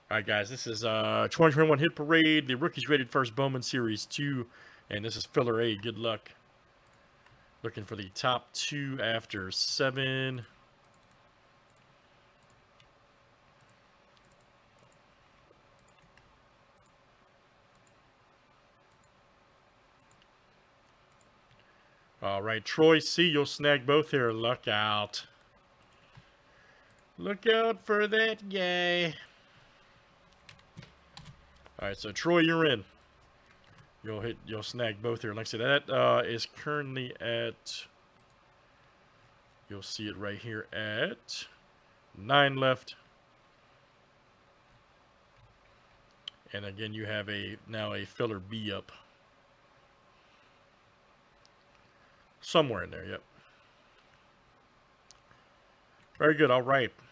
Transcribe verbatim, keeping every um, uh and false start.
All right, guys, this is uh, twenty twenty-one Hit Parade, the Rookies Rated First Bowman Series two, and this is Filler A. Good luck. Looking for the top two after seven. All right, Troy C., you'll snag both here. Look out. Look out for that guy. All right, so Troy, you're in. You'll hit, you'll snag both here. Like I said, that uh, is currently at, you'll see it right here at nine left. And again, you have a now a filler B up. Somewhere in there, yep. Very good, all right.